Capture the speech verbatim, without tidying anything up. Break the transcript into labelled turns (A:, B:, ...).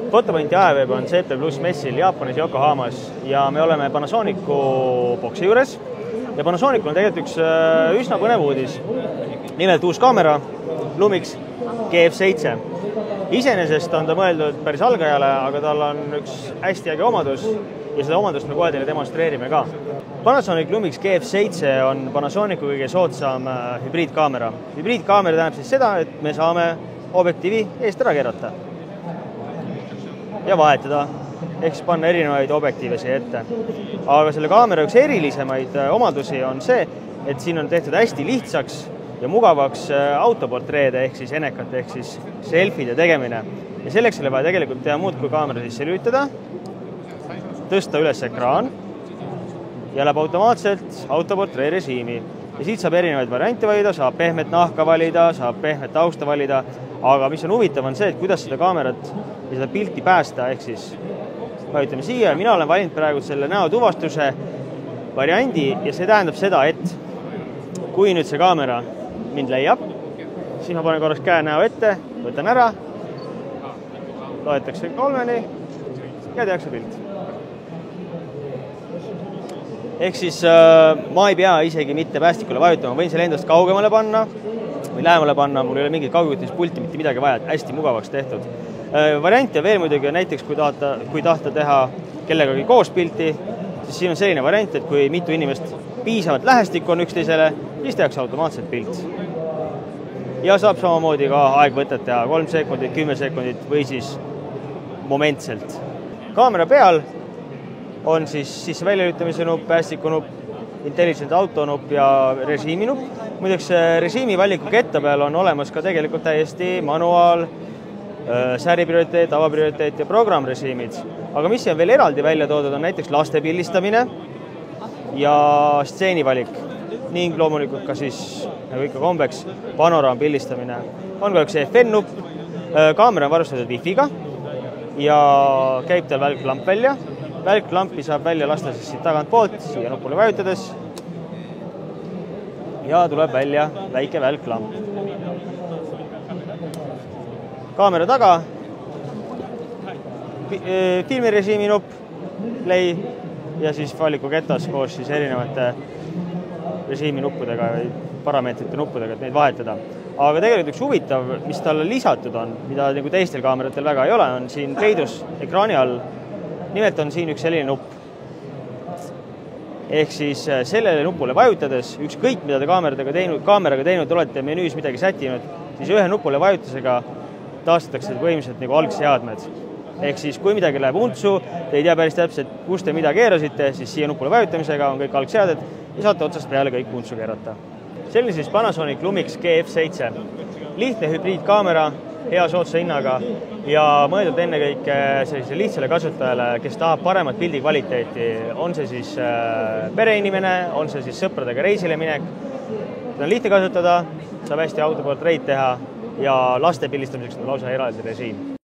A: Fotopointi ajaveeb on C P Plus messil Jaapanis Yokohamas ja me oleme Panasonicu boksi juures. Ja Panasonicul on tegelikult üks üsna põnev uudis. Nimelt uus kaamera Lumix G F seitse. Iseenesest on ta mõeldud päris algajale, aga tal on üks hästi äge omadus ja seda omadust me kohe teile demonstreerime ka. Panasonic Lumix G F seitse on Panasonicu kõige soodsam hübriidkaamera. Hübriidkaamera tähendab siis seda, et me saame objektiivi eest ära keerata ja vahetada, ehk siis panna erinevaid objektiive siia ette. Aga selle kaamera üks erilisemaid omadusi on see, et siin on tehtud hästi lihtsaks ja mugavaks autoportreede ehk siis enekate ehk siis selfide tegemine. Ja selleks oli vaja tegelikult teha muud kui kaamera sisse lülitada, tõsta üles ekraan ja läheb automaatselt autoportree režiimi. Ja siit saab erinevaid variante valida, saab pehmet nahka valida, saab pehmet tausta valida, aga mis on huvitav on see, et kuidas seda kaamerat ja seda pilti päästa, ehk siis vajutame siia. Mina olen valinud praegu selle näotuvastuse variandi ja see tähendab seda, et kui nüüd see kaamera mind leiab, siis ma panen korraks käe näo ette, võtan ära, loetakse kolmeni ja tehakse pilt. Ehk siis äh, ma ei pea isegi mitte päästikule vajutama, võin selle endast kaugemale panna või lähemale panna, mul ei ole mingit kaugjuhtimispulti, mitte midagi vaja, hästi mugavaks tehtud. Äh, variante veel muidugi näiteks, kui tahta, kui tahta teha kellegagi koos pilti, siis siin on selline variant, et kui mitu inimest piisavalt lähestikku on üksteisele, siis tehakse automaatselt pilt. Ja saab samamoodi ka aegvõtet teha kolm sekundit, kümme sekundit või siis momentselt. Kaamera peal on siis sisse väljalülitamise nupp, päästiku nupp, intelligent auto nupp ja režiimi nupp. Muideks režiimi valiku ketta peal on olemas ka tegelikult täiesti manuaal, sääriprioriteet, avaprioriteet ja programmrežiimid. Aga mis on veel eraldi välja toodud, on näiteks laste pildistamine ja stseenivalik ning loomulikult ka siis, nagu ikka kombeks, panoraam pildistamine. On ka üks F N nupp, kaamera on varustatud Wi-Figa ja käib tal välklamp välja. Välklampi saab välja lasta siis siit tagant poolt, siia nupule vajutades ja tuleb välja väike välklamp. Kaamera taga, filmirežiimi nupp, play ja siis valiku ketas koos siis erinevate režiimi nuppudega või parameetrite nuppudega, et neid vahetada. Aga tegelikult üks huvitav, mis talle lisatud on, mida nagu teistel kaameratel väga ei ole, on siin peidus ekraani all. Nimelt on siin üks selline nupp. Ehk siis sellele nupule vajutades, ükskõik mida te kaameraga teinud, kaameraga teinud olete menüüs midagi sätinud, siis ühe nupule vajutusega taastatakse põhimõtteliselt nagu algseadmed. Ehk siis kui midagi läheb untsu, te ei tea päris täpselt, kus te mida keerasite, siis siia nupule vajutamisega on kõik algseaded ja saate otsast peale kõik untsu keerata. Selline siis Panasonic Lumix G F seitse. Lihtne hübriidkaamera, hea soodsa hinnaga ja mõeldud ennekõike sellise lihtsale kasutajale, kes tahab paremat pildi kvaliteeti. On see siis pereinimene, on see siis sõpradega reisile minek. Seda on lihtne kasutada, saab hästi autoportreid teha ja laste pildistamiseks on lausa eraldi režiim.